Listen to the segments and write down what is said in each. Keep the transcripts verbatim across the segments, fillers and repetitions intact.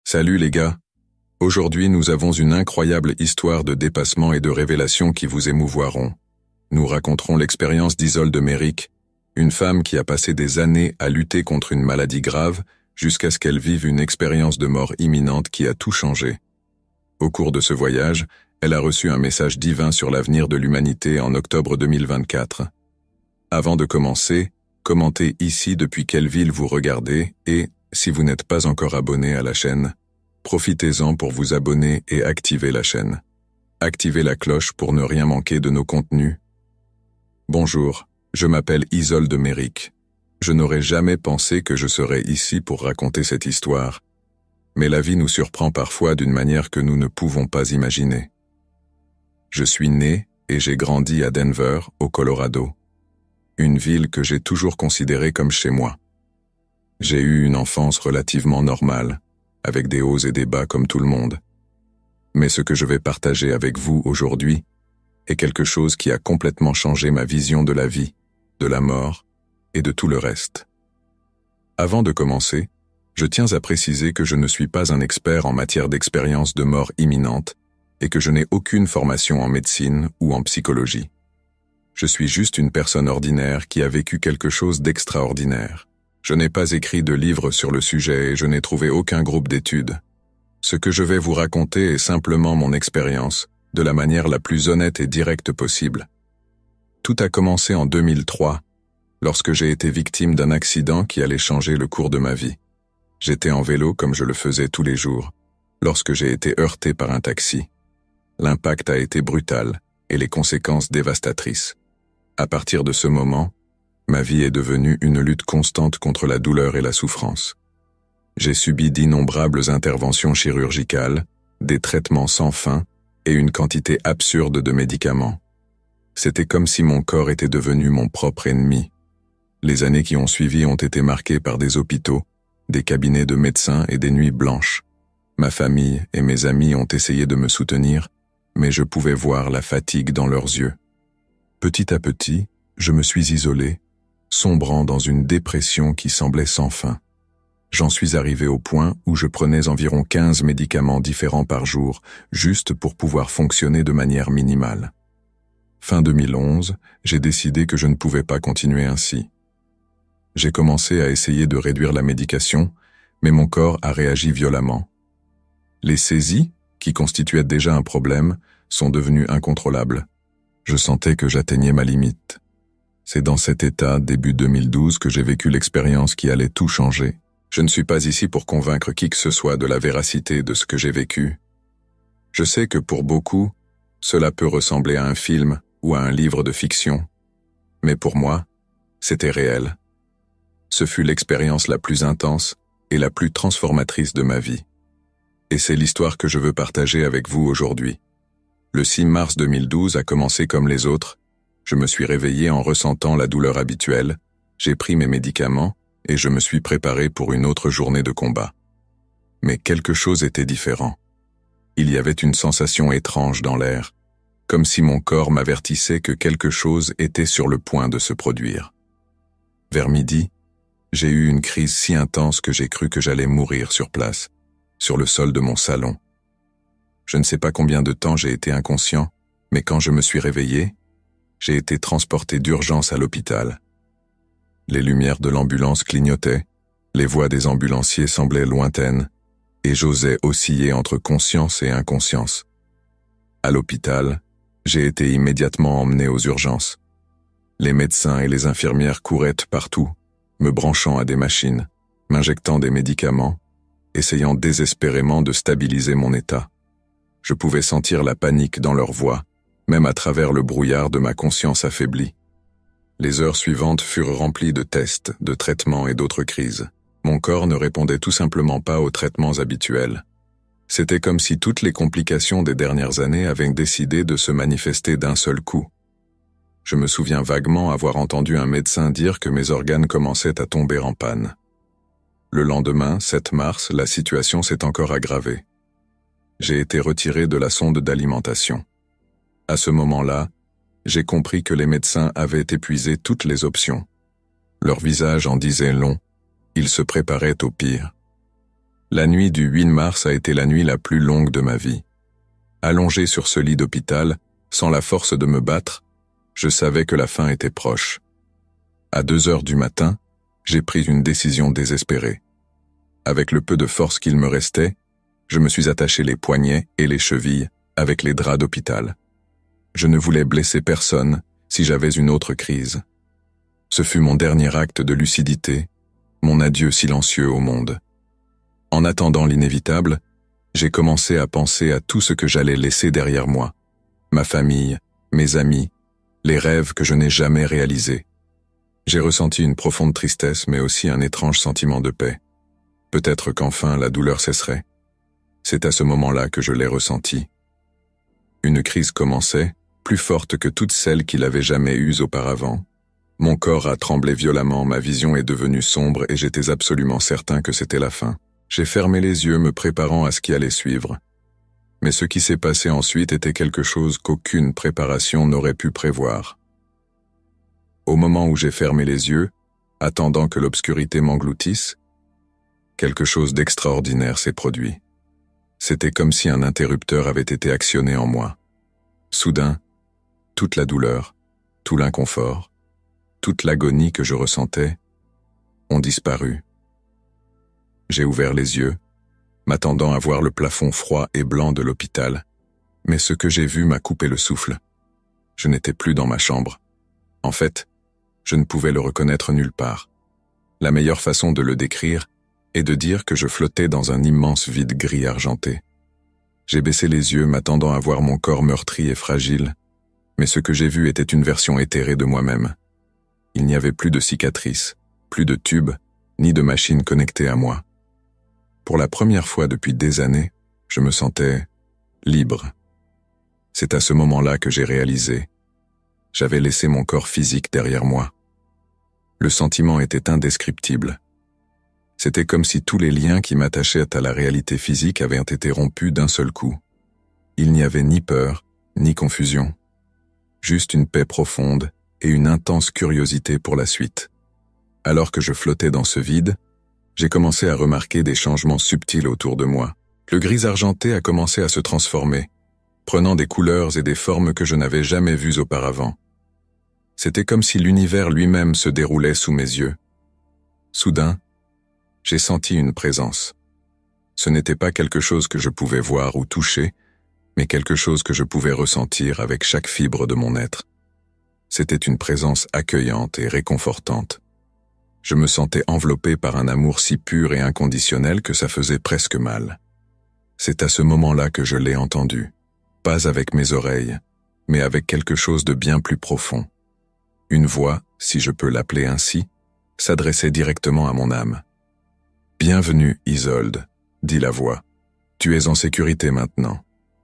Salut les gars. Aujourd'hui nous avons une incroyable histoire de dépassement et de révélation qui vous émouvoiront. Nous raconterons l'expérience d'Isolde Méric, une femme qui a passé des années à lutter contre une maladie grave jusqu'à ce qu'elle vive une expérience de mort imminente qui a tout changé. Au cours de ce voyage, elle a reçu un message divin sur l'avenir de l'humanité en octobre deux mille vingt-quatre. Avant de commencer, commentez ici depuis quelle ville vous regardez et, si vous n'êtes pas encore abonné à la chaîne, profitez-en pour vous abonner et activer la chaîne. Activez la cloche pour ne rien manquer de nos contenus. Bonjour, je m'appelle Isolde Méric. Je n'aurais jamais pensé que je serais ici pour raconter cette histoire. Mais la vie nous surprend parfois d'une manière que nous ne pouvons pas imaginer. Je suis né et j'ai grandi à Denver, au Colorado. Une ville que j'ai toujours considérée comme chez moi. J'ai eu une enfance relativement normale, avec des hauts et des bas comme tout le monde. Mais ce que je vais partager avec vous aujourd'hui est quelque chose qui a complètement changé ma vision de la vie, de la mort et de tout le reste. Avant de commencer, je tiens à préciser que je ne suis pas un expert en matière d'expérience de mort imminente et que je n'ai aucune formation en médecine ou en psychologie. Je suis juste une personne ordinaire qui a vécu quelque chose d'extraordinaire. Je n'ai pas écrit de livre sur le sujet et je n'ai trouvé aucun groupe d'études. Ce que je vais vous raconter est simplement mon expérience, de la manière la plus honnête et directe possible. Tout a commencé en deux mille trois, lorsque j'ai été victime d'un accident qui allait changer le cours de ma vie. J'étais en vélo comme je le faisais tous les jours, lorsque j'ai été heurté par un taxi. L'impact a été brutal et les conséquences dévastatrices. À partir de ce moment, ma vie est devenue une lutte constante contre la douleur et la souffrance. J'ai subi d'innombrables interventions chirurgicales, des traitements sans fin et une quantité absurde de médicaments. C'était comme si mon corps était devenu mon propre ennemi. Les années qui ont suivi ont été marquées par des hôpitaux, des cabinets de médecins et des nuits blanches. Ma famille et mes amis ont essayé de me soutenir, mais je pouvais voir la fatigue dans leurs yeux. Petit à petit, je me suis isolé, sombrant dans une dépression qui semblait sans fin. J'en suis arrivé au point où je prenais environ quinze médicaments différents par jour, juste pour pouvoir fonctionner de manière minimale. Fin deux mille onze, j'ai décidé que je ne pouvais pas continuer ainsi. J'ai commencé à essayer de réduire la médication, mais mon corps a réagi violemment. Les saisies, qui constituaient déjà un problème, sont devenues incontrôlables. Je sentais que j'atteignais ma limite. C'est dans cet état, début deux mille douze, que j'ai vécu l'expérience qui allait tout changer. Je ne suis pas ici pour convaincre qui que ce soit de la véracité de ce que j'ai vécu. Je sais que pour beaucoup, cela peut ressembler à un film ou à un livre de fiction. Mais pour moi, c'était réel. Ce fut l'expérience la plus intense et la plus transformatrice de ma vie. Et c'est l'histoire que je veux partager avec vous aujourd'hui. Le six mars deux mille douze a commencé comme les autres. Je me suis réveillé en ressentant la douleur habituelle, j'ai pris mes médicaments et je me suis préparé pour une autre journée de combat. Mais quelque chose était différent. Il y avait une sensation étrange dans l'air, comme si mon corps m'avertissait que quelque chose était sur le point de se produire. Vers midi, j'ai eu une crise si intense que j'ai cru que j'allais mourir sur place, sur le sol de mon salon. Je ne sais pas combien de temps j'ai été inconscient, mais quand je me suis réveillé, j'ai été transporté d'urgence à l'hôpital. Les lumières de l'ambulance clignotaient, les voix des ambulanciers semblaient lointaines, et j'osais osciller entre conscience et inconscience. À l'hôpital, j'ai été immédiatement emmené aux urgences. Les médecins et les infirmières couraient partout, me branchant à des machines, m'injectant des médicaments, essayant désespérément de stabiliser mon état. Je pouvais sentir la panique dans leurs voix, même à travers le brouillard de ma conscience affaiblie. Les heures suivantes furent remplies de tests, de traitements et d'autres crises. Mon corps ne répondait tout simplement pas aux traitements habituels. C'était comme si toutes les complications des dernières années avaient décidé de se manifester d'un seul coup. Je me souviens vaguement avoir entendu un médecin dire que mes organes commençaient à tomber en panne. Le lendemain, sept mars, la situation s'est encore aggravée. J'ai été retiré de la sonde d'alimentation. À ce moment-là, j'ai compris que les médecins avaient épuisé toutes les options. Leur visage en disait long, ils se préparaient au pire. La nuit du huit mars a été la nuit la plus longue de ma vie. Allongé sur ce lit d'hôpital, sans la force de me battre, je savais que la fin était proche. À deux heures du matin, j'ai pris une décision désespérée. Avec le peu de force qu'il me restait, je me suis attaché les poignets et les chevilles avec les draps d'hôpital. Je ne voulais blesser personne si j'avais une autre crise. Ce fut mon dernier acte de lucidité, mon adieu silencieux au monde. En attendant l'inévitable, j'ai commencé à penser à tout ce que j'allais laisser derrière moi. Ma famille, mes amis, les rêves que je n'ai jamais réalisés. J'ai ressenti une profonde tristesse, mais aussi un étrange sentiment de paix. Peut-être qu'enfin la douleur cesserait. C'est à ce moment-là que je l'ai ressenti. Une crise commençait, plus forte que toutes celles qu'il avait jamais eues auparavant. Mon corps a tremblé violemment, ma vision est devenue sombre et j'étais absolument certain que c'était la fin. J'ai fermé les yeux, me préparant à ce qui allait suivre. Mais ce qui s'est passé ensuite était quelque chose qu'aucune préparation n'aurait pu prévoir. Au moment où j'ai fermé les yeux, attendant que l'obscurité m'engloutisse, quelque chose d'extraordinaire s'est produit. C'était comme si un interrupteur avait été actionné en moi. Soudain, toute la douleur, tout l'inconfort, toute l'agonie que je ressentais ont disparu. J'ai ouvert les yeux, m'attendant à voir le plafond froid et blanc de l'hôpital, mais ce que j'ai vu m'a coupé le souffle. Je n'étais plus dans ma chambre. En fait, je ne pouvais le reconnaître nulle part. La meilleure façon de le décrire est de dire que je flottais dans un immense vide gris argenté. J'ai baissé les yeux, m'attendant à voir mon corps meurtri et fragile, mais ce que j'ai vu était une version éthérée de moi-même. Il n'y avait plus de cicatrices, plus de tubes, ni de machines connectées à moi. Pour la première fois depuis des années, je me sentais libre. C'est à ce moment-là que j'ai réalisé. J'avais laissé mon corps physique derrière moi. Le sentiment était indescriptible. C'était comme si tous les liens qui m'attachaient à la réalité physique avaient été rompus d'un seul coup. Il n'y avait ni peur, ni confusion. Juste une paix profonde et une intense curiosité pour la suite. Alors que je flottais dans ce vide, j'ai commencé à remarquer des changements subtils autour de moi. Le gris argenté a commencé à se transformer, prenant des couleurs et des formes que je n'avais jamais vues auparavant. C'était comme si l'univers lui-même se déroulait sous mes yeux. Soudain, j'ai senti une présence. Ce n'était pas quelque chose que je pouvais voir ou toucher, mais quelque chose que je pouvais ressentir avec chaque fibre de mon être. C'était une présence accueillante et réconfortante. Je me sentais enveloppé par un amour si pur et inconditionnel que ça faisait presque mal. C'est à ce moment-là que je l'ai entendu, pas avec mes oreilles, mais avec quelque chose de bien plus profond. Une voix, si je peux l'appeler ainsi, s'adressait directement à mon âme. « Bienvenue, Isolde », dit la voix. « Tu es en sécurité maintenant. »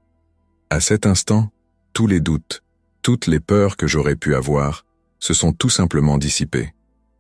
À cet instant, tous les doutes, toutes les peurs que j'aurais pu avoir, se sont tout simplement dissipées.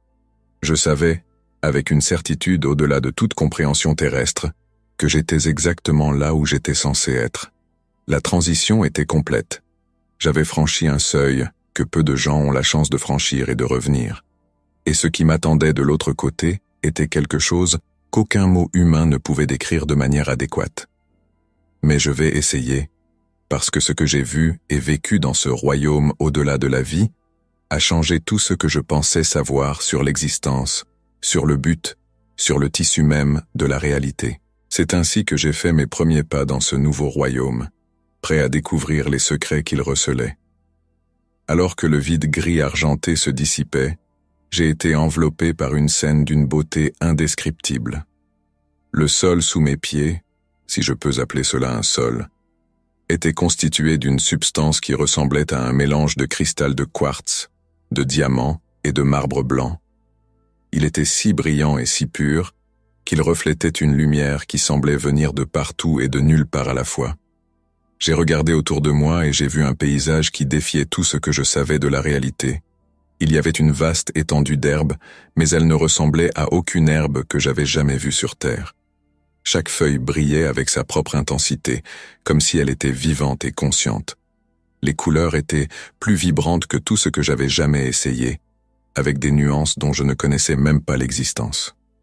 Je savais, avec une certitude au-delà de toute compréhension terrestre, que j'étais exactement là où j'étais censé être. La transition était complète. J'avais franchi un seuil que peu de gens ont la chance de franchir et de revenir. Et ce qui m'attendait de l'autre côté était quelque chose qu'aucun mot humain ne pouvait décrire de manière adéquate. Mais je vais essayer, parce que ce que j'ai vu et vécu dans ce royaume au-delà de la vie a changé tout ce que je pensais savoir sur l'existence, sur le but, sur le tissu même de la réalité. C'est ainsi que j'ai fait mes premiers pas dans ce nouveau royaume, prêt à découvrir les secrets qu'il recelait. Alors que le vide gris argenté se dissipait, j'ai été enveloppé par une scène d'une beauté indescriptible. Le sol sous mes pieds, si je peux appeler cela un sol, était constitué d'une substance qui ressemblait à un mélange de cristal de quartz, de diamants et de marbre blanc. Il était si brillant et si pur qu'il reflétait une lumière qui semblait venir de partout et de nulle part à la fois. J'ai regardé autour de moi et j'ai vu un paysage qui défiait tout ce que je savais de la réalité. Il y avait une vaste étendue d'herbe, mais elle ne ressemblait à aucune herbe que j'avais jamais vue sur Terre. Chaque feuille brillait avec sa propre intensité, comme si elle était vivante et consciente. Les couleurs étaient plus vibrantes que tout ce que j'avais jamais essayé, avec des nuances dont je ne connaissais même pas l'existence.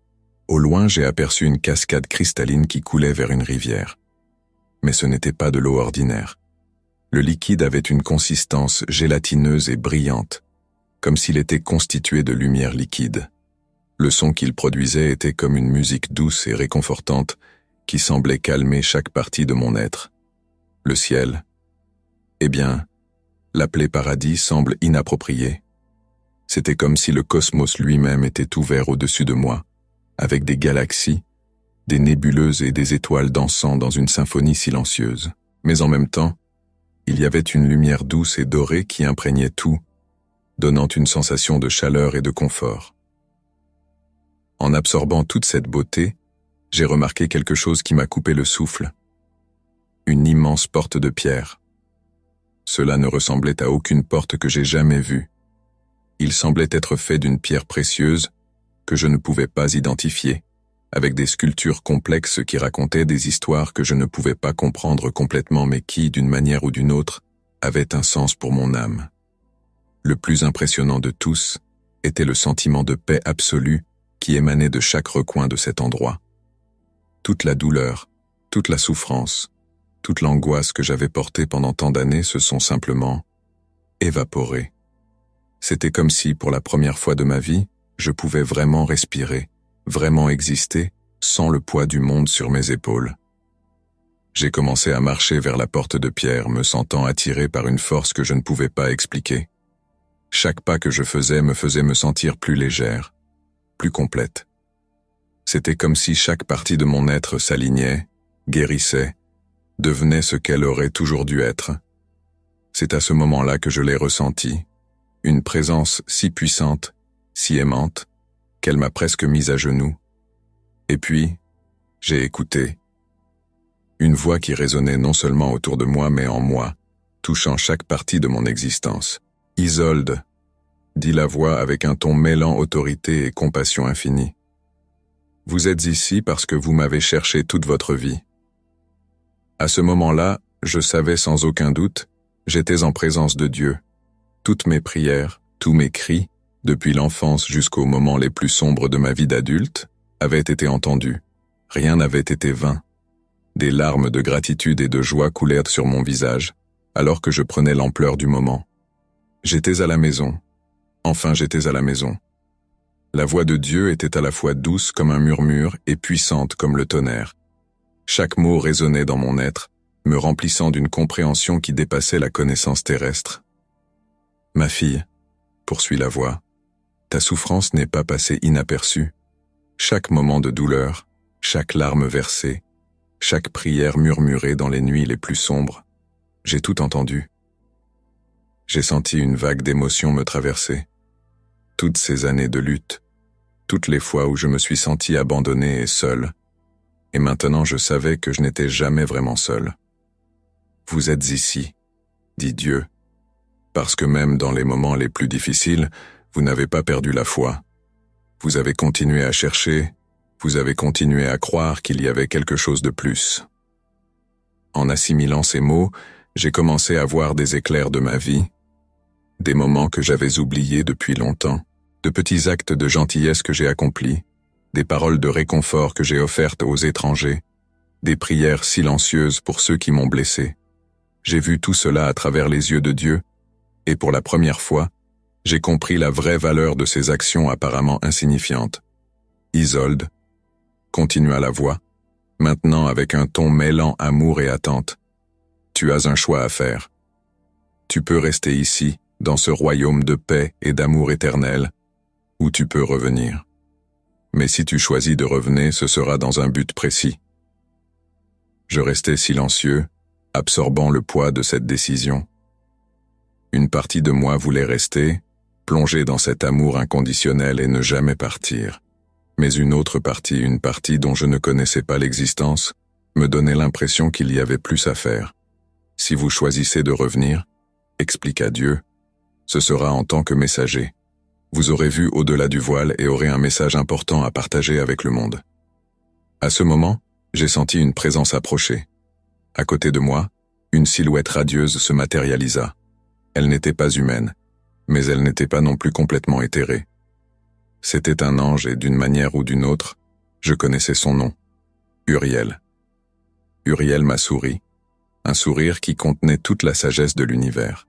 Au loin, j'ai aperçu une cascade cristalline qui coulait vers une rivière. Mais ce n'était pas de l'eau ordinaire. Le liquide avait une consistance gélatineuse et brillante, comme s'il était constitué de lumière liquide. Le son qu'il produisait était comme une musique douce et réconfortante qui semblait calmer chaque partie de mon être. Le ciel, eh bien, l'appeler paradis semble inapproprié. C'était comme si le cosmos lui-même était ouvert au-dessus de moi, avec des galaxies, des nébuleuses et des étoiles dansant dans une symphonie silencieuse. Mais en même temps, il y avait une lumière douce et dorée qui imprégnait tout, donnant une sensation de chaleur et de confort. En absorbant toute cette beauté, j'ai remarqué quelque chose qui m'a coupé le souffle. Une immense porte de pierre. Cela ne ressemblait à aucune porte que j'ai jamais vue. Il semblait être fait d'une pierre précieuse que je ne pouvais pas identifier, avec des sculptures complexes qui racontaient des histoires que je ne pouvais pas comprendre complètement mais qui, d'une manière ou d'une autre, avaient un sens pour mon âme. Le plus impressionnant de tous était le sentiment de paix absolue qui émanait de chaque recoin de cet endroit. Toute la douleur, toute la souffrance, toute l'angoisse que j'avais portée pendant tant d'années se sont simplement évaporées. C'était comme si, pour la première fois de ma vie, je pouvais vraiment respirer, vraiment exister, sans le poids du monde sur mes épaules. J'ai commencé à marcher vers la porte de pierre, me sentant attiré par une force que je ne pouvais pas expliquer. Chaque pas que je faisais me faisait me sentir plus légère, plus complète. C'était comme si chaque partie de mon être s'alignait, guérissait, devenait ce qu'elle aurait toujours dû être. C'est à ce moment-là que je l'ai ressenti, une présence si puissante, si aimante, qu'elle m'a presque mise à genoux. Et puis, j'ai écouté. Une voix qui résonnait non seulement autour de moi, mais en moi, touchant chaque partie de mon existence. « Isolde », dit la voix avec un ton mêlant autorité et compassion infinie. « Vous êtes ici parce que vous m'avez cherché toute votre vie. » À ce moment-là, je savais sans aucun doute, j'étais en présence de Dieu. Toutes mes prières, tous mes cris, depuis l'enfance jusqu'aux moments les plus sombres de ma vie d'adulte, avaient été entendus. Rien n'avait été vain. Des larmes de gratitude et de joie coulèrent sur mon visage, alors que je prenais l'ampleur du moment. J'étais à la maison. Enfin, j'étais à la maison. La voix de Dieu était à la fois douce comme un murmure et puissante comme le tonnerre. Chaque mot résonnait dans mon être, me remplissant d'une compréhension qui dépassait la connaissance terrestre. « Ma fille, » poursuit la voix, « ta souffrance n'est pas passée inaperçue. Chaque moment de douleur, chaque larme versée, chaque prière murmurée dans les nuits les plus sombres, j'ai tout entendu. J'ai senti une vague d'émotions me traverser. Toutes ces années de lutte, toutes les fois où je me suis senti abandonné et seul, et maintenant je savais que je n'étais jamais vraiment seul. Vous êtes ici, dit Dieu, parce que même dans les moments les plus difficiles, vous n'avez pas perdu la foi. Vous avez continué à chercher, vous avez continué à croire qu'il y avait quelque chose de plus. En assimilant ces mots, j'ai commencé à voir des éclairs de ma vie, des moments que j'avais oubliés depuis longtemps, de petits actes de gentillesse que j'ai accomplis, des paroles de réconfort que j'ai offertes aux étrangers, des prières silencieuses pour ceux qui m'ont blessé. J'ai vu tout cela à travers les yeux de Dieu, et pour la première fois, j'ai compris la vraie valeur de ces actions apparemment insignifiantes. Isolde, continua la voix, maintenant avec un ton mêlant amour et attente. Tu as un choix à faire. Tu peux rester ici, dans ce royaume de paix et d'amour éternel, ou tu peux revenir. Mais si tu choisis de revenir, ce sera dans un but précis. Je restais silencieux, absorbant le poids de cette décision. Une partie de moi voulait rester, plonger dans cet amour inconditionnel et ne jamais partir. Mais une autre partie, une partie dont je ne connaissais pas l'existence, me donnait l'impression qu'il y avait plus à faire. Si vous choisissez de revenir, expliqua Dieu, ce sera en tant que messager. Vous aurez vu au-delà du voile et aurez un message important à partager avec le monde. À ce moment, j'ai senti une présence approcher. À côté de moi, une silhouette radieuse se matérialisa. Elle n'était pas humaine, mais elle n'était pas non plus complètement éthérée. C'était un ange et d'une manière ou d'une autre, Je connaissais son nom. Uriel. Uriel m'a souri, un sourire qui contenait toute la sagesse de l'univers.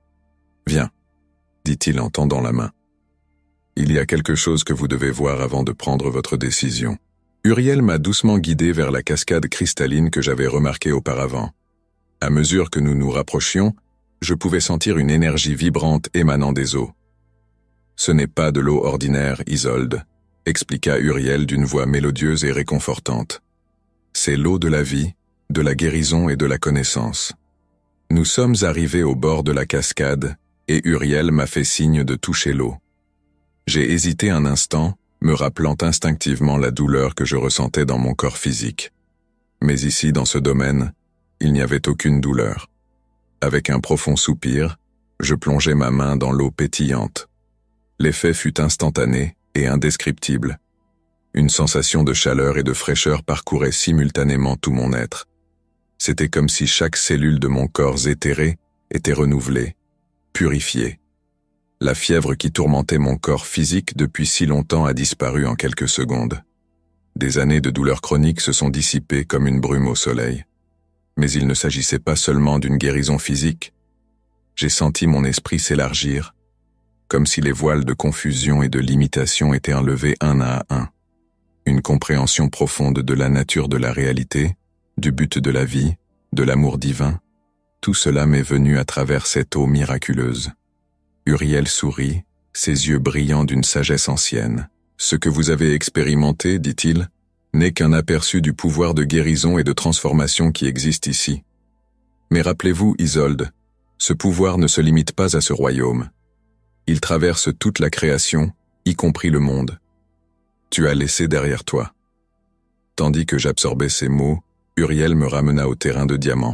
« Viens », dit-il en tendant la main. « Il y a quelque chose que vous devez voir avant de prendre votre décision. » Uriel m'a doucement guidé vers la cascade cristalline que j'avais remarquée auparavant. À mesure que nous nous rapprochions, je pouvais sentir une énergie vibrante émanant des eaux. « Ce n'est pas de l'eau ordinaire, Isolde », expliqua Uriel d'une voix mélodieuse et réconfortante. « C'est l'eau de la vie, de la guérison et de la connaissance. » Nous sommes arrivés au bord de la cascade et Uriel m'a fait signe de toucher l'eau. J'ai hésité un instant, me rappelant instinctivement la douleur que je ressentais dans mon corps physique. Mais ici, dans ce domaine, il n'y avait aucune douleur. Avec un profond soupir, je plongeai ma main dans l'eau pétillante. L'effet fut instantané et indescriptible. Une sensation de chaleur et de fraîcheur parcourait simultanément tout mon être. C'était comme si chaque cellule de mon corps éthéré était renouvelée, purifiée. La fièvre qui tourmentait mon corps physique depuis si longtemps a disparu en quelques secondes. Des années de douleurs chroniques se sont dissipées comme une brume au soleil. Mais il ne s'agissait pas seulement d'une guérison physique. J'ai senti mon esprit s'élargir, comme si les voiles de confusion et de limitation étaient enlevés un à un. Une compréhension profonde de la nature de la réalité, du but de la vie, de l'amour divin, tout cela m'est venu à travers cette eau miraculeuse. Uriel sourit, ses yeux brillants d'une sagesse ancienne. « Ce que vous avez expérimenté, dit-il, n'est qu'un aperçu du pouvoir de guérison et de transformation qui existe ici. Mais rappelez-vous, Isolde, ce pouvoir ne se limite pas à ce royaume. Il traverse toute la création, y compris le monde. Tu as laissé derrière toi. » Tandis que j'absorbais ces mots, Uriel me ramena au terrain de diamant.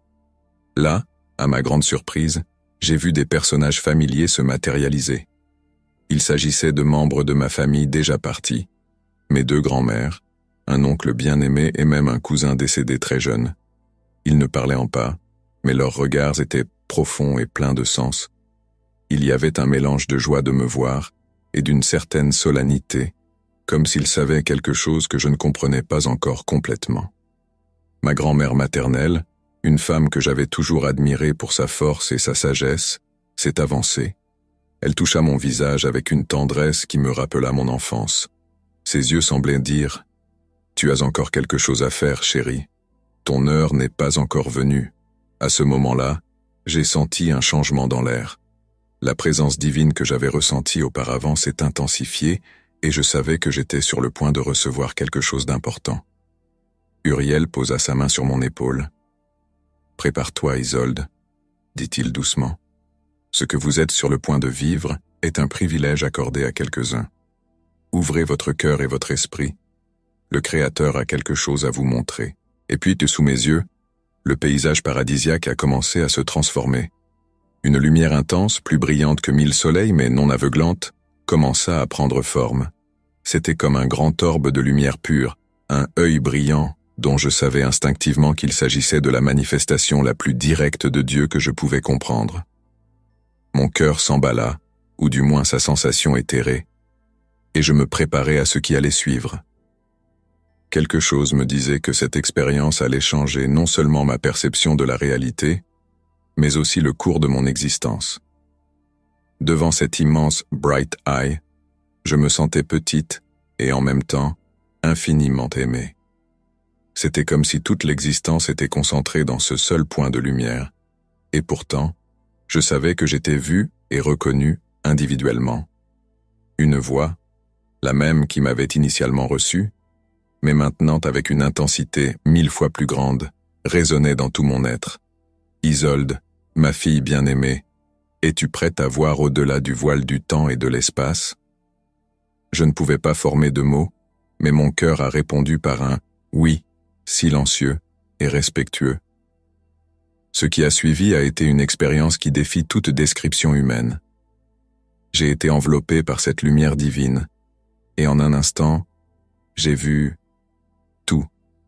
Là, à ma grande surprise, j'ai vu des personnages familiers se matérialiser. Il s'agissait de membres de ma famille déjà partis, mes deux grands-mères, un oncle bien-aimé et même un cousin décédé très jeune. Ils ne parlaient en pas, mais leurs regards étaient profonds et pleins de sens. Il y avait un mélange de joie de me voir et d'une certaine solennité, comme s'ils savaient quelque chose que je ne comprenais pas encore complètement. Ma grand-mère maternelle, une femme que j'avais toujours admirée pour sa force et sa sagesse, s'est avancée. Elle toucha mon visage avec une tendresse qui me rappela mon enfance. Ses yeux semblaient dire « Tu as encore quelque chose à faire, chérie. Ton heure n'est pas encore venue. » À ce moment-là, j'ai senti un changement dans l'air. La présence divine que j'avais ressentie auparavant s'est intensifiée et je savais que j'étais sur le point de recevoir quelque chose d'important. Uriel posa sa main sur mon épaule. « Prépare-toi, Isolde, » dit-il doucement. « Ce que vous êtes sur le point de vivre est un privilège accordé à quelques-uns. Ouvrez votre cœur et votre esprit. Le Créateur a quelque chose à vous montrer. » Et puis, sous mes yeux, le paysage paradisiaque a commencé à se transformer. Une lumière intense, plus brillante que mille soleils mais non aveuglante, commença à prendre forme. C'était comme un grand orbe de lumière pure, un œil brillant, dont je savais instinctivement qu'il s'agissait de la manifestation la plus directe de Dieu que je pouvais comprendre. Mon cœur s'emballa, ou du moins sa sensation éthérée, et je me préparais à ce qui allait suivre. Quelque chose me disait que cette expérience allait changer non seulement ma perception de la réalité, mais aussi le cours de mon existence. Devant cet immense Bright Eye, je me sentais petite et en même temps infiniment aimée. C'était comme si toute l'existence était concentrée dans ce seul point de lumière, et pourtant, je savais que j'étais vue et reconnue individuellement. Une voix, la même qui m'avait initialement reçue, mais maintenant avec une intensité mille fois plus grande, résonnait dans tout mon être. « Isolde, ma fille bien-aimée, es-tu prête à voir au-delà du voile du temps et de l'espace ?» Je ne pouvais pas former de mots, mais mon cœur a répondu par un « oui », silencieux et respectueux. Ce qui a suivi a été une expérience qui défie toute description humaine. J'ai été enveloppé par cette lumière divine, et en un instant, j'ai vu tout.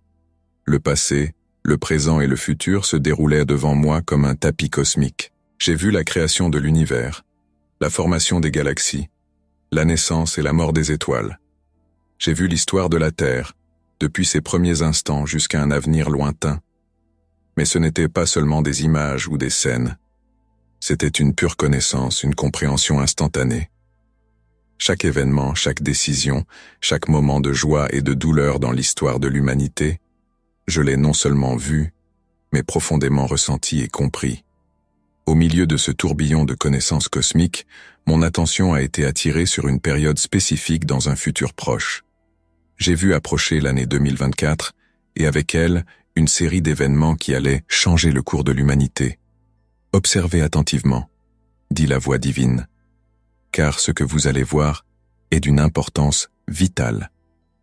Le passé, le présent et le futur se déroulaient devant moi comme un tapis cosmique. J'ai vu la création de l'univers, la formation des galaxies, la naissance et la mort des étoiles. J'ai vu l'histoire de la Terre, depuis ses premiers instants jusqu'à un avenir lointain. Mais ce n'était pas seulement des images ou des scènes. C'était une pure connaissance, une compréhension instantanée. Chaque événement, chaque décision, chaque moment de joie et de douleur dans l'histoire de l'humanité, je l'ai non seulement vu, mais profondément ressenti et compris. Au milieu de ce tourbillon de connaissances cosmiques, mon attention a été attirée sur une période spécifique dans un futur proche. J'ai vu approcher l'année deux mille vingt-quatre, et avec elle, une série d'événements qui allaient changer le cours de l'humanité. Observez attentivement, dit la voix divine, car ce que vous allez voir est d'une importance vitale.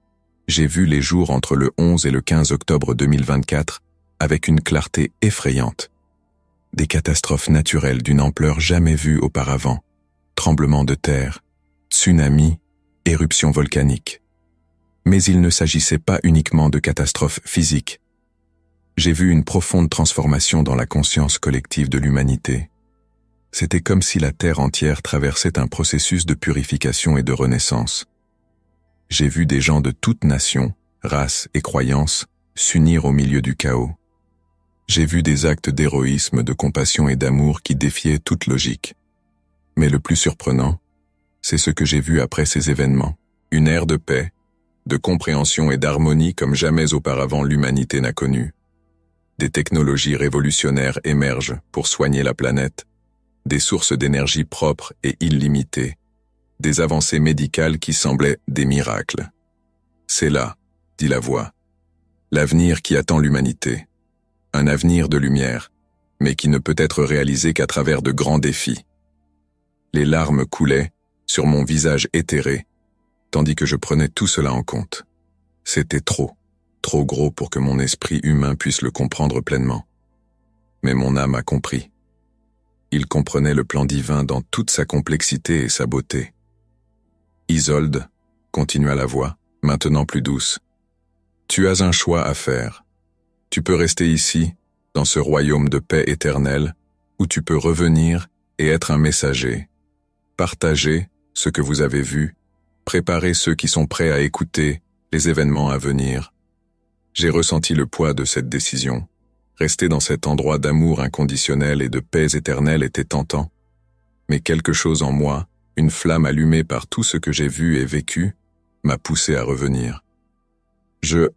J'ai vu les jours entre le onze et le quinze octobre deux mille vingt-quatre avec une clarté effrayante. Des catastrophes naturelles d'une ampleur jamais vue auparavant, tremblements de terre, tsunamis, éruptions volcaniques. Mais il ne s'agissait pas uniquement de catastrophes physiques. J'ai vu une profonde transformation dans la conscience collective de l'humanité. C'était comme si la Terre entière traversait un processus de purification et de renaissance. J'ai vu des gens de toutes nations, races et croyances s'unir au milieu du chaos. J'ai vu des actes d'héroïsme, de compassion et d'amour qui défiaient toute logique. Mais le plus surprenant, c'est ce que j'ai vu après ces événements. Une ère de paix, de compréhension et d'harmonie comme jamais auparavant l'humanité n'a connu. Des technologies révolutionnaires émergent pour soigner la planète, des sources d'énergie propres et illimitées, des avancées médicales qui semblaient des miracles. C'est là, dit la voix, l'avenir qui attend l'humanité. Un avenir de lumière, mais qui ne peut être réalisé qu'à travers de grands défis. Les larmes coulaient sur mon visage éthéré, tandis que je prenais tout cela en compte. C'était trop, trop gros pour que mon esprit humain puisse le comprendre pleinement. Mais mon âme a compris. Il comprenait le plan divin dans toute sa complexité et sa beauté. Isolde, continua la voix, maintenant plus douce, tu as un choix à faire. Tu peux rester ici, dans ce royaume de paix éternelle, ou tu peux revenir et être un messager. Partager ce que vous avez vu, préparer ceux qui sont prêts à écouter les événements à venir. J'ai ressenti le poids de cette décision. Rester dans cet endroit d'amour inconditionnel et de paix éternelle était tentant. Mais quelque chose en moi, une flamme allumée par tout ce que j'ai vu et vécu, m'a poussé à revenir. Je...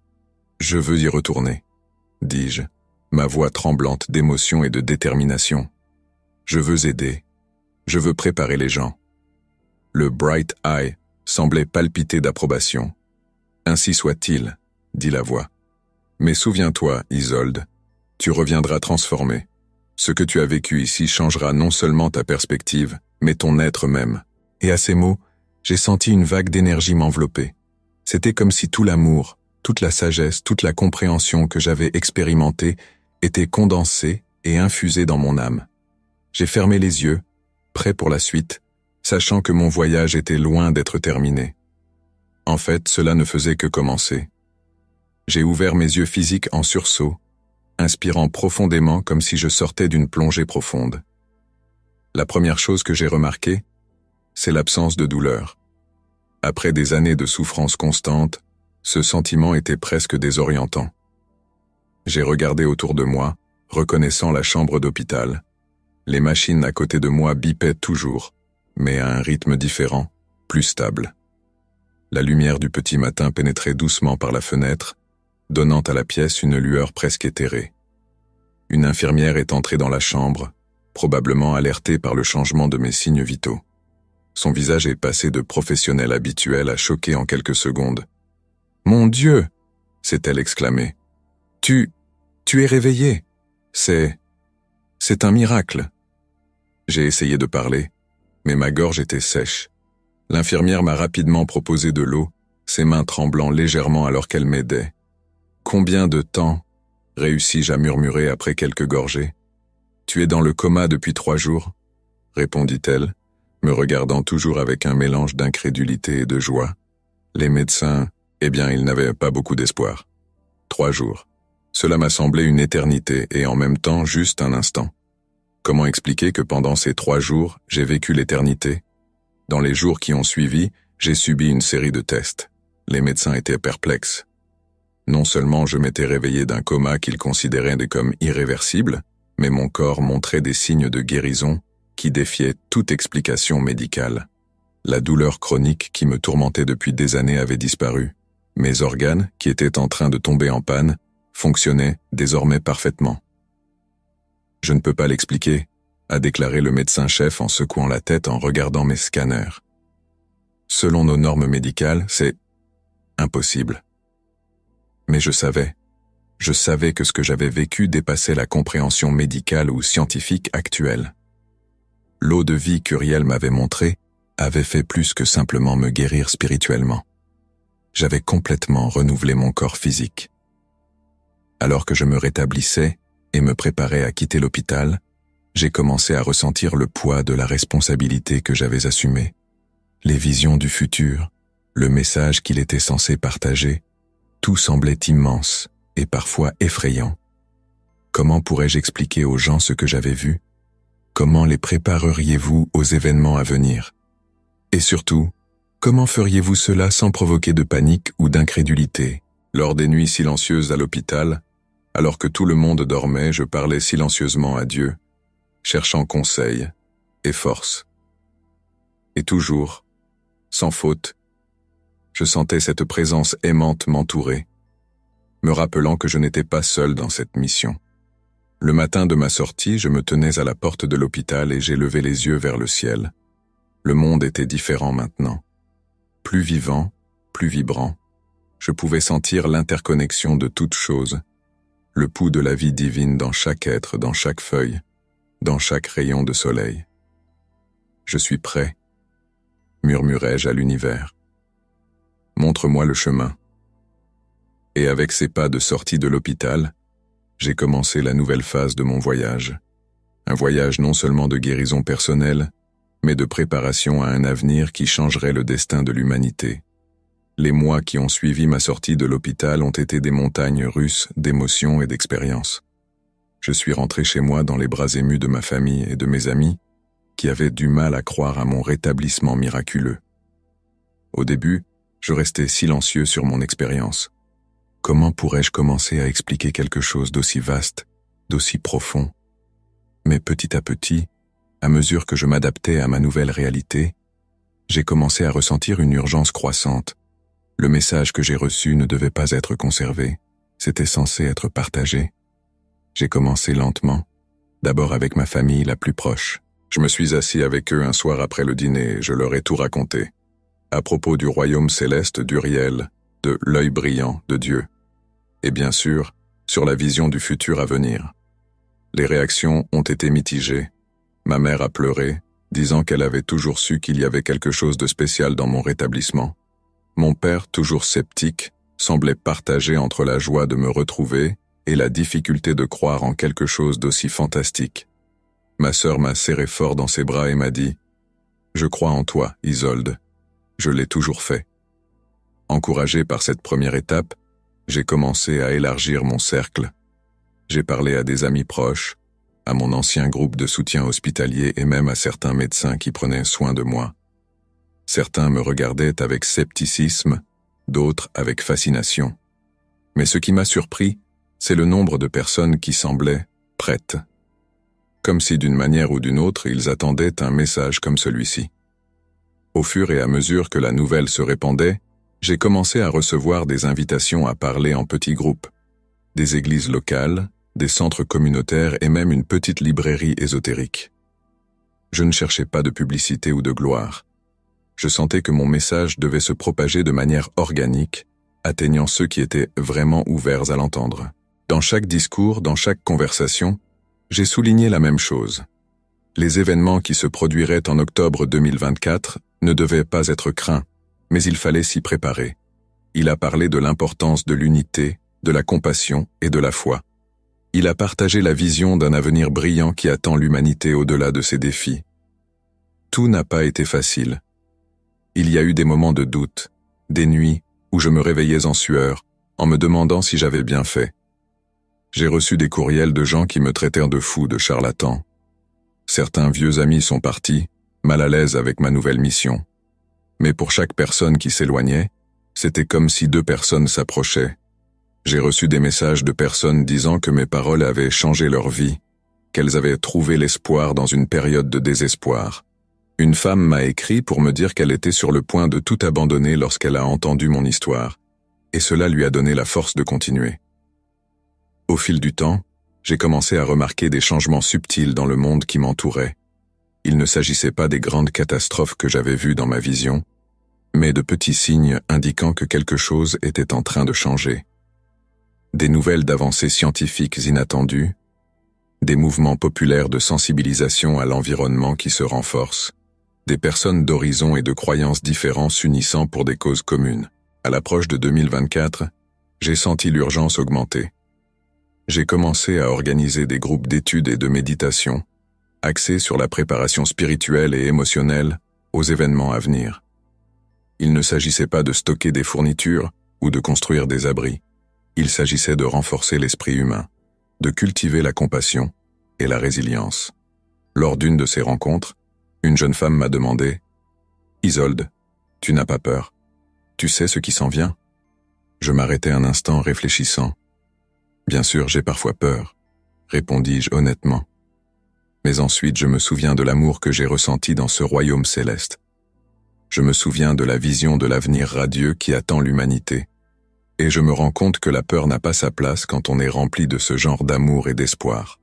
Je veux y retourner, dis-je, ma voix tremblante d'émotion et de détermination. Je veux aider. Je veux préparer les gens. Le Bright Eye semblait palpiter d'approbation. Ainsi soit-il, dit la voix. Mais souviens-toi, Isolde, tu reviendras transformé. Ce que tu as vécu ici changera non seulement ta perspective, mais ton être même. Et à ces mots, j'ai senti une vague d'énergie m'envelopper. C'était comme si tout l'amour, toute la sagesse, toute la compréhension que j'avais expérimentée était condensée et infusée dans mon âme. J'ai fermé les yeux, prêt pour la suite, sachant que mon voyage était loin d'être terminé. En fait, cela ne faisait que commencer. J'ai ouvert mes yeux physiques en sursaut, inspirant profondément comme si je sortais d'une plongée profonde. La première chose que j'ai remarquée, c'est l'absence de douleur. Après des années de souffrance constante, ce sentiment était presque désorientant. J'ai regardé autour de moi, reconnaissant la chambre d'hôpital. Les machines à côté de moi bipaient toujours, mais à un rythme différent, plus stable. La lumière du petit matin pénétrait doucement par la fenêtre, donnant à la pièce une lueur presque éthérée. Une infirmière est entrée dans la chambre, probablement alertée par le changement de mes signes vitaux. Son visage est passé de professionnel habituel à choqué en quelques secondes. « Mon Dieu !» s'est-elle exclamée. « Tu... tu es réveillé. C'est... c'est un miracle. » J'ai essayé de parler, mais ma gorge était sèche. L'infirmière m'a rapidement proposé de l'eau, ses mains tremblant légèrement alors qu'elle m'aidait. « Combien de temps ?» réussis-je à murmurer après quelques gorgées. « Tu es dans le coma depuis trois jours ?» répondit-elle, me regardant toujours avec un mélange d'incrédulité et de joie. Les médecins, eh bien, ils n'avaient pas beaucoup d'espoir. Trois jours. Cela m'a semblé une éternité et en même temps juste un instant. Comment expliquer que pendant ces trois jours, j'ai vécu l'éternité? Dans les jours qui ont suivi, j'ai subi une série de tests. Les médecins étaient perplexes. Non seulement je m'étais réveillé d'un coma qu'ils considéraient comme irréversible, mais mon corps montrait des signes de guérison qui défiaient toute explication médicale. La douleur chronique qui me tourmentait depuis des années avait disparu. Mes organes, qui étaient en train de tomber en panne, fonctionnaient désormais parfaitement. Je ne peux pas l'expliquer, a déclaré le médecin-chef en secouant la tête en regardant mes scanners. Selon nos normes médicales, c'est impossible. Mais je savais, je savais que ce que j'avais vécu dépassait la compréhension médicale ou scientifique actuelle. L'eau de vie qu'Uriel m'avait montrée avait fait plus que simplement me guérir spirituellement. J'avais complètement renouvelé mon corps physique. Alors que je me rétablissais et me préparais à quitter l'hôpital, j'ai commencé à ressentir le poids de la responsabilité que j'avais assumée. Les visions du futur, le message qu'il était censé partager, tout semblait immense et parfois effrayant. Comment pourrais-je expliquer aux gens ce que j'avais vu? Comment les prépareriez-vous aux événements à venir? Et surtout, comment feriez-vous cela sans provoquer de panique ou d'incrédulité? Lors des nuits silencieuses à l'hôpital, alors que tout le monde dormait, je parlais silencieusement à Dieu, cherchant conseil et force. Et toujours, sans faute, je sentais cette présence aimante m'entourer, me rappelant que je n'étais pas seul dans cette mission. Le matin de ma sortie, je me tenais à la porte de l'hôpital et j'ai levé les yeux vers le ciel. Le monde était différent maintenant. Plus vivant, plus vibrant. Je pouvais sentir l'interconnexion de toutes choses, le pouls de la vie divine dans chaque être, dans chaque feuille, dans chaque rayon de soleil. Je suis prêt, murmurai-je à l'univers. Montre-moi le chemin. Et avec ces pas de sortie de l'hôpital, j'ai commencé la nouvelle phase de mon voyage. Un voyage non seulement de guérison personnelle, mais de préparation à un avenir qui changerait le destin de l'humanité. Les mois qui ont suivi ma sortie de l'hôpital ont été des montagnes russes d'émotions et d'expériences. Je suis rentré chez moi dans les bras émus de ma famille et de mes amis, qui avaient du mal à croire à mon rétablissement miraculeux. Au début, je restais silencieux sur mon expérience. Comment pourrais-je commencer à expliquer quelque chose d'aussi vaste, d'aussi profond? Mais petit à petit, à mesure que je m'adaptais à ma nouvelle réalité, j'ai commencé à ressentir une urgence croissante. Le message que j'ai reçu ne devait pas être conservé, c'était censé être partagé. J'ai commencé lentement, d'abord avec ma famille la plus proche. Je me suis assis avec eux un soir après le dîner et je leur ai tout raconté. À propos du royaume céleste d'Uriel, de l'œil brillant de Dieu. Et bien sûr, sur la vision du futur à venir. Les réactions ont été mitigées. Ma mère a pleuré, disant qu'elle avait toujours su qu'il y avait quelque chose de spécial dans mon rétablissement. Mon père, toujours sceptique, semblait partagé entre la joie de me retrouver et la difficulté de croire en quelque chose d'aussi fantastique. Ma sœur m'a serré fort dans ses bras et m'a dit « Je crois en toi, Isolde. Je l'ai toujours fait. » Encouragé par cette première étape, j'ai commencé à élargir mon cercle. J'ai parlé à des amis proches, à mon ancien groupe de soutien hospitalier et même à certains médecins qui prenaient soin de moi. Certains me regardaient avec scepticisme, d'autres avec fascination. Mais ce qui m'a surpris, c'est le nombre de personnes qui semblaient prêtes. Comme si d'une manière ou d'une autre, ils attendaient un message comme celui-ci. Au fur et à mesure que la nouvelle se répandait, j'ai commencé à recevoir des invitations à parler en petits groupes, des églises locales, des centres communautaires et même une petite librairie ésotérique. Je ne cherchais pas de publicité ou de gloire. Je sentais que mon message devait se propager de manière organique, atteignant ceux qui étaient vraiment ouverts à l'entendre. Dans chaque discours, dans chaque conversation, j'ai souligné la même chose. Les événements qui se produiraient en octobre deux mille vingt-quatre ne devaient pas être craints, mais il fallait s'y préparer. Il a parlé de l'importance de l'unité, de la compassion et de la foi. Il a partagé la vision d'un avenir brillant qui attend l'humanité au-delà de ses défis. Tout n'a pas été facile. Il y a eu des moments de doute, des nuits où je me réveillais en sueur, en me demandant si j'avais bien fait. J'ai reçu des courriels de gens qui me traitèrent de fou, de charlatan. Certains vieux amis sont partis, mal à l'aise avec ma nouvelle mission. Mais pour chaque personne qui s'éloignait, C'était comme si deux personnes s'approchaient. J'ai reçu des messages de personnes disant que mes paroles avaient changé leur vie, qu'elles avaient trouvé l'espoir dans une période de désespoir. Une femme m'a écrit pour me dire qu'elle était sur le point de tout abandonner lorsqu'elle a entendu mon histoire, et cela lui a donné la force de continuer. Au fil du temps, j'ai commencé à remarquer des changements subtils dans le monde qui m'entourait. Il ne s'agissait pas des grandes catastrophes que j'avais vues dans ma vision, mais de petits signes indiquant que quelque chose était en train de changer. Des nouvelles d'avancées scientifiques inattendues, des mouvements populaires de sensibilisation à l'environnement qui se renforcent, des personnes d'horizons et de croyances différents s'unissant pour des causes communes. À l'approche de deux mille vingt-quatre, j'ai senti l'urgence augmenter. J'ai commencé à organiser des groupes d'études et de méditation, axés sur la préparation spirituelle et émotionnelle aux événements à venir. Il ne s'agissait pas de stocker des fournitures ou de construire des abris. Il s'agissait de renforcer l'esprit humain, de cultiver la compassion et la résilience. Lors d'une de ces rencontres, une jeune femme m'a demandé « Isolde, tu n'as pas peur? Tu sais ce qui s'en vient ?» Je m'arrêtai un instant réfléchissant. « Bien sûr, j'ai parfois peur, » répondis-je honnêtement. Mais ensuite je me souviens de l'amour que j'ai ressenti dans ce royaume céleste. Je me souviens de la vision de l'avenir radieux qui attend l'humanité. Et je me rends compte que la peur n'a pas sa place quand on est rempli de ce genre d'amour et d'espoir.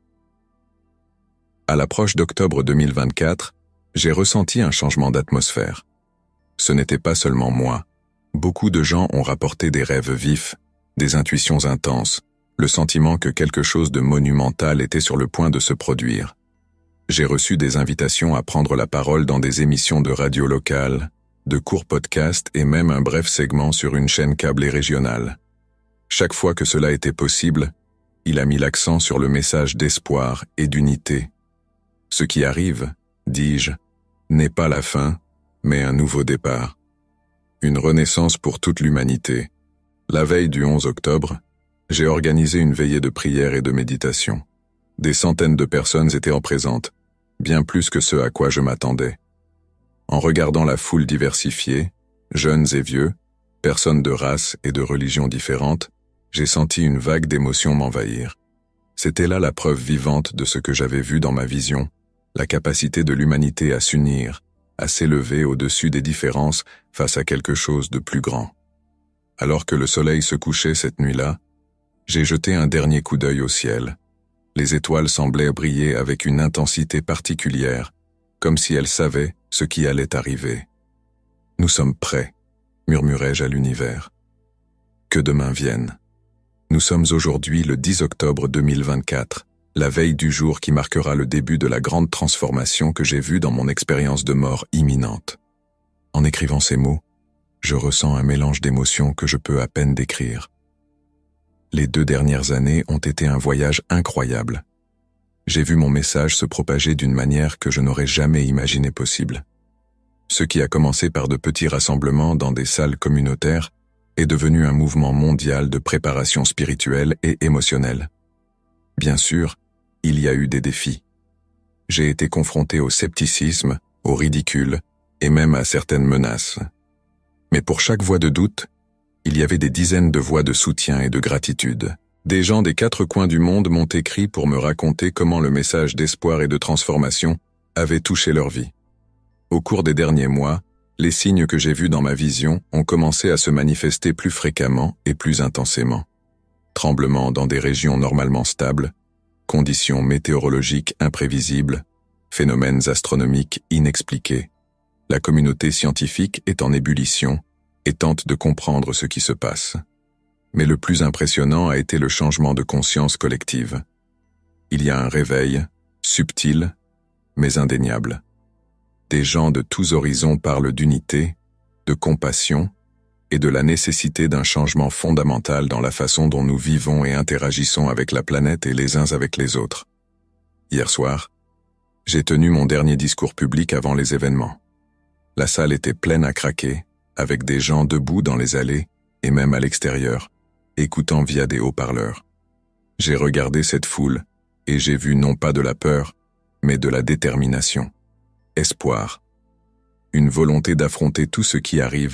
À l'approche d'octobre deux mille vingt-quatre, j'ai ressenti un changement d'atmosphère. Ce n'était pas seulement moi. Beaucoup de gens ont rapporté des rêves vifs, des intuitions intenses, le sentiment que quelque chose de monumental était sur le point de se produire. J'ai reçu des invitations à prendre la parole dans des émissions de radio locales, de courts podcasts et même un bref segment sur une chaîne câblée régionale. Chaque fois que cela était possible, il a mis l'accent sur le message d'espoir et d'unité. Ce qui arrive, dis-je, n'est pas la fin, mais un nouveau départ. Une renaissance pour toute l'humanité. La veille du onze octobre, j'ai organisé une veillée de prière et de méditation. Des centaines de personnes étaient en présence, bien plus que ce à quoi je m'attendais. En regardant la foule diversifiée, jeunes et vieux, personnes de races et de religions différentes, j'ai senti une vague d'émotions m'envahir. C'était là la preuve vivante de ce que j'avais vu dans ma vision, la capacité de l'humanité à s'unir, à s'élever au-dessus des différences face à quelque chose de plus grand. Alors que le soleil se couchait cette nuit-là, j'ai jeté un dernier coup d'œil au ciel. Les étoiles semblaient briller avec une intensité particulière, comme si elles savaient ce qui allait arriver. « Nous sommes prêts », murmurai-je à l'univers. « Que demain vienne. » Nous sommes aujourd'hui le dix octobre deux mille vingt-quatre, la veille du jour qui marquera le début de la grande transformation que j'ai vue dans mon expérience de mort imminente. En écrivant ces mots, je ressens un mélange d'émotions que je peux à peine décrire. Les deux dernières années ont été un voyage incroyable. J'ai vu mon message se propager d'une manière que je n'aurais jamais imaginé possible. Ce qui a commencé par de petits rassemblements dans des salles communautaires est devenu un mouvement mondial de préparation spirituelle et émotionnelle. Bien sûr, il y a eu des défis. J'ai été confronté au scepticisme, au ridicule et même à certaines menaces. Mais pour chaque voix de doute, il y avait des dizaines de voix de soutien et de gratitude. Des gens des quatre coins du monde m'ont écrit pour me raconter comment le message d'espoir et de transformation avait touché leur vie. Au cours des derniers mois, les signes que j'ai vus dans ma vision ont commencé à se manifester plus fréquemment et plus intensément. Tremblements dans des régions normalement stables, conditions météorologiques imprévisibles, phénomènes astronomiques inexpliqués. La communauté scientifique est en ébullition et tente de comprendre ce qui se passe. Mais le plus impressionnant a été le changement de conscience collective. Il y a un réveil, subtil, mais indéniable. Des gens de tous horizons parlent d'unité, de compassion et de la nécessité d'un changement fondamental dans la façon dont nous vivons et interagissons avec la planète et les uns avec les autres. Hier soir, j'ai tenu mon dernier discours public avant les événements. La salle était pleine à craquer, avec des gens debout dans les allées et même à l'extérieur, écoutant via des haut-parleurs. J'ai regardé cette foule et j'ai vu non pas de la peur, mais de la détermination, espoir, une volonté d'affronter tout ce qui arrive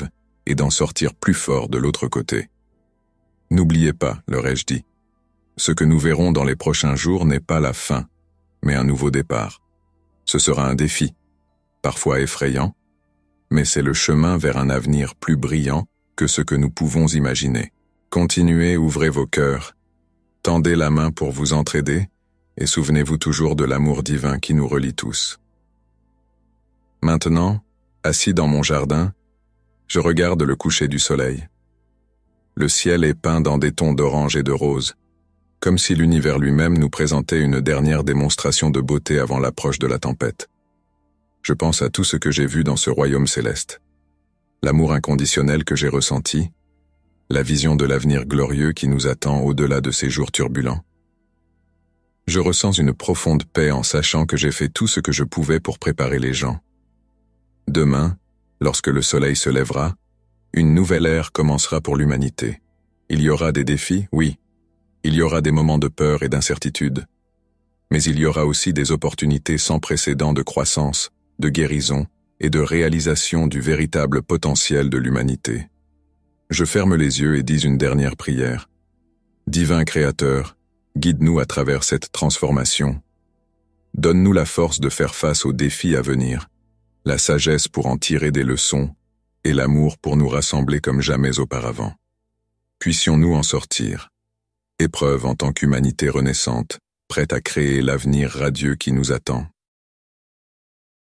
et d'en sortir plus fort de l'autre côté. N'oubliez pas, leur ai-je dit, ce que nous verrons dans les prochains jours n'est pas la fin, mais un nouveau départ. Ce sera un défi, parfois effrayant, mais c'est le chemin vers un avenir plus brillant que ce que nous pouvons imaginer. Continuez, ouvrez vos cœurs, tendez la main pour vous entraider, et souvenez-vous toujours de l'amour divin qui nous relie tous. Maintenant, assis dans mon jardin, je regarde le coucher du soleil. Le ciel est peint dans des tons d'orange et de rose, comme si l'univers lui-même nous présentait une dernière démonstration de beauté avant l'approche de la tempête. Je pense à tout ce que j'ai vu dans ce royaume céleste. L'amour inconditionnel que j'ai ressenti, la vision de l'avenir glorieux qui nous attend au-delà de ces jours turbulents. Je ressens une profonde paix en sachant que j'ai fait tout ce que je pouvais pour préparer les gens. Demain, lorsque le soleil se lèvera, une nouvelle ère commencera pour l'humanité. Il y aura des défis, oui. Il y aura des moments de peur et d'incertitude. Mais il y aura aussi des opportunités sans précédent de croissance, de guérison et de réalisation du véritable potentiel de l'humanité. Je ferme les yeux et dis une dernière prière. Divin Créateur, guide-nous à travers cette transformation. Donne-nous la force de faire face aux défis à venir, la sagesse pour en tirer des leçons et l'amour pour nous rassembler comme jamais auparavant. Puissions-nous en sortir, épreuve en tant qu'humanité renaissante, prête à créer l'avenir radieux qui nous attend.